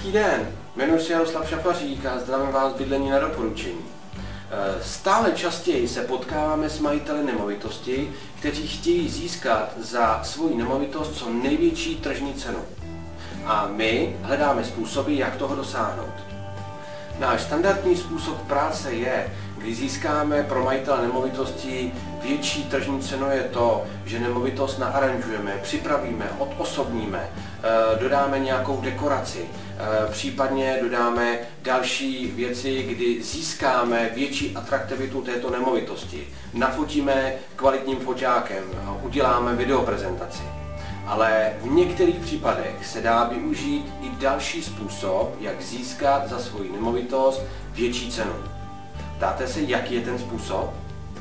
Hezký den, jmenuji se Jaroslav Šafařík a zdravím vás z Bydlení na doporučení. Stále častěji se potkáváme s majiteli nemovitosti, kteří chtějí získat za svou nemovitost co největší tržní cenu. A my hledáme způsoby, jak toho dosáhnout. Náš standardní způsob práce je, když získáme pro majitele nemovitosti větší tržní cenu, je to, že nemovitost naaranžujeme, připravíme, odosobníme, dodáme nějakou dekoraci, případně dodáme další věci, kdy získáme větší atraktivitu této nemovitosti. Nafotíme kvalitním foťákem, uděláme videoprezentaci. Ale v některých případech se dá využít i další způsob, jak získat za svou nemovitost větší cenu. Ptáte se, jaký je ten způsob?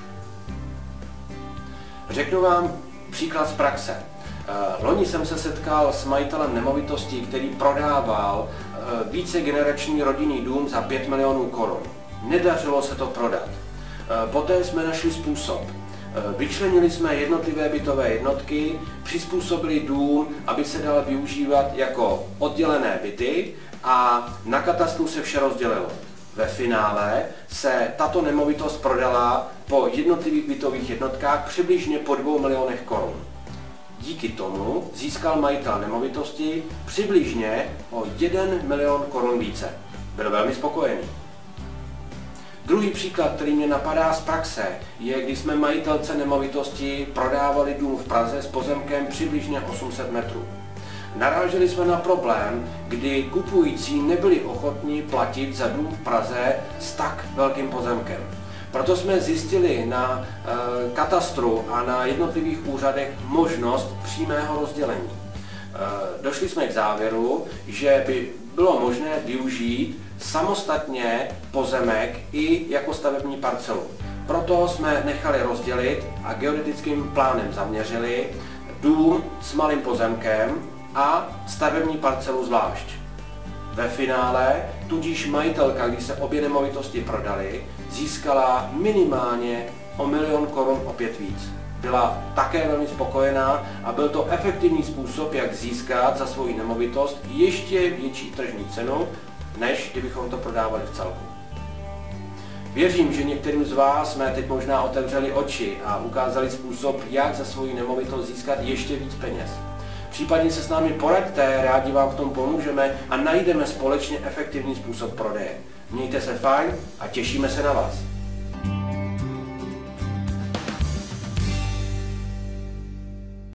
Řeknu vám příklad z praxe. Loni jsem se setkal s majitelem nemovitosti, který prodával vícegenerační rodinný dům za 5 milionů korun. Nedařilo se to prodat. Poté jsme našli způsob. Vyčlenili jsme jednotlivé bytové jednotky, přizpůsobili dům, aby se dal využívat jako oddělené byty a na katastru se vše rozdělilo. Ve finále se tato nemovitost prodala po jednotlivých bytových jednotkách přibližně po 2 milionech korun. Díky tomu získal majitel nemovitosti přibližně o 1 milion korun více. Byl velmi spokojený. Druhý příklad, který mě napadá z praxe, je, když jsme majitelce nemovitosti prodávali dům v Praze s pozemkem přibližně 800 metrů. Naráželi jsme na problém, kdy kupující nebyli ochotní platit za dům v Praze s tak velkým pozemkem. Proto jsme zjistili na katastru a na jednotlivých úřadech možnost přímého rozdělení. Došli jsme k závěru, že by bylo možné využít samostatně pozemek i jako stavební parcelu. Proto jsme nechali rozdělit a geodetickým plánem zaměřili dům s malým pozemkem a stavební parcelu zvlášť. Ve finále tudíž majitelka, když se obě nemovitosti prodaly, získala minimálně o 1 milion korun opět víc. Byla také velmi spokojená a byl to efektivní způsob, jak získat za svou nemovitost ještě větší tržní cenu, než kdybychom to prodávali v celku. Věřím, že některým z vás jsme teď možná otevřeli oči a ukázali způsob, jak za svou nemovitost získat ještě víc peněz. Případně se s námi poraďte, rádi vám v tom pomůžeme a najdeme společně efektivní způsob prodeje. Mějte se fajn a těšíme se na vás.